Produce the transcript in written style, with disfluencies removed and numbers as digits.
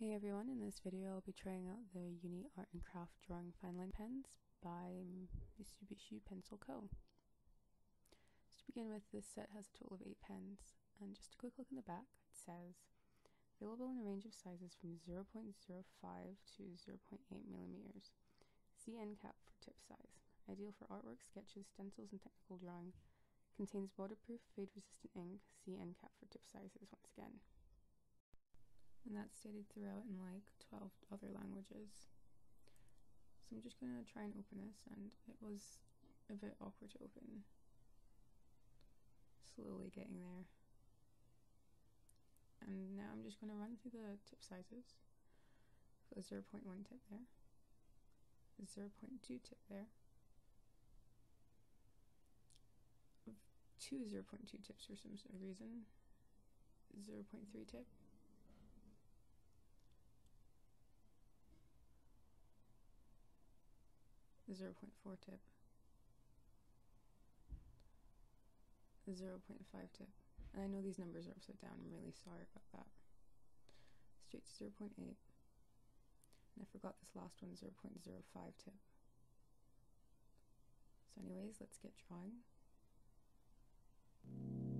Hey everyone, in this video I'll be trying out the Uni Art and Craft Drawing Fine Line Pens by Mitsubishi Pencil Co. So to begin with, this set has a total of 8 pens, and just a quick look in the back, it says available in a range of sizes from 0.05 to 0.8 millimeters. See end cap for tip size. Ideal for artwork, sketches, stencils, and technical drawing. Contains waterproof, fade-resistant ink. See end cap for tip sizes once again. And that's stated throughout in like 12 other languages. So I'm just going to try and open this, and it was a bit awkward to open. Slowly getting there. And now I'm just going to run through the tip sizes. So 0.1 tip there, 0.2 tip there, two 0.2 tips for some reason, 0.3 tip, the 0.4 tip, the 0.5 tip, and I know these numbers are upside down, I'm really sorry about that. Straight to 0.8, and I forgot this last one, 0.05 tip. So anyways, let's get drawing.